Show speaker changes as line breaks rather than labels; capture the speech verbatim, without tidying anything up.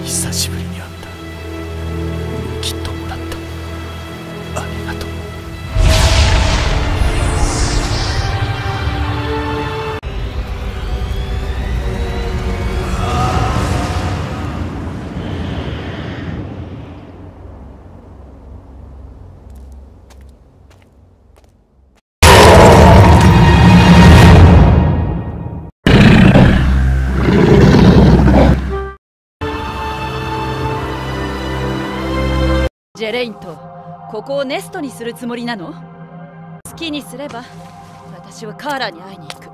久しぶりに会った。きっともらった。ありがとう。
ジェレインとここをネストにするつもりなの？好きにすれば私はカーラに会いに行く。